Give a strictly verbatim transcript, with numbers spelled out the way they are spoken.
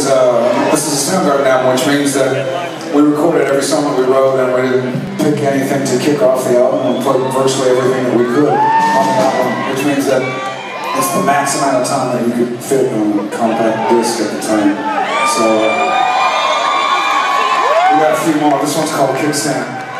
is uh, this is a Soundgarden album, which means that we recorded every song that we wrote, and we didn't pick anything to kick off the album. We put virtually everything that we could on the album, which means that it's the max amount of time that you could fit on a compact disc at the time. So uh, we got a few more. This one's called Kickstand.